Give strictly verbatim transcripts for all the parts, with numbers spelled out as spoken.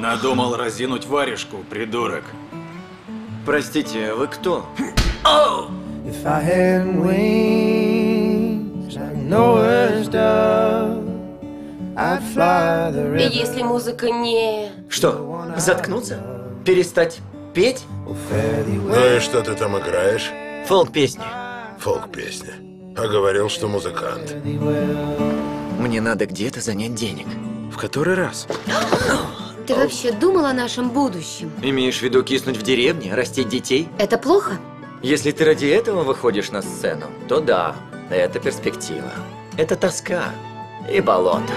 Надумал разинуть варежку, придурок. Простите, вы кто? If I had wings like Noah's dove, I'd fly the И river. если музыка не... Что, заткнуться? Перестать петь? Ну и что ты там играешь? Фолк-песни. Фолк-песня. А говорил, что музыкант. Мне надо где-то занять денег. В который раз? Ты вообще думал о нашем будущем? Имеешь в виду киснуть в деревне, растить детей? Это плохо? Если ты ради этого выходишь на сцену, то да, это перспектива. Это тоска и болото.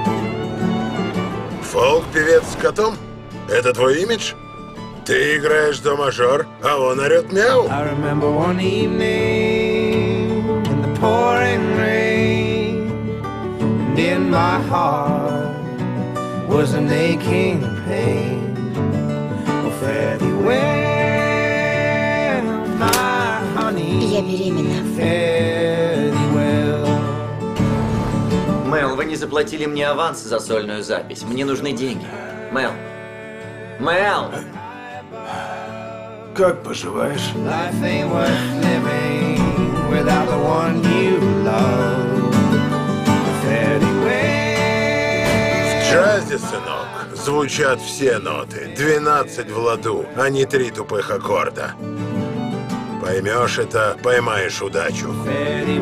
Фолк-певец с котом? Это твой имидж? Ты играешь до мажор, а он орет мяу. I remember one evening in the pouring rain, and in my heart was an aching pain. Oh, fare thee well, my honey. Я беременна. Fare thee well. Мэл, вы не заплатили мне аванс за сольную запись. Мне нужны деньги. Мэл. Мэл! Как поживаешь? Life ain't worth living without the one you love. Fare thee well. В джазе, сынок, звучат все ноты. Двенадцать в ладу, а не три тупых аккорда. Поймешь это, поймаешь удачу. Fare thee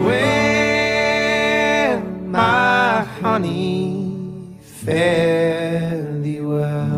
well, my honey. Fare thee well.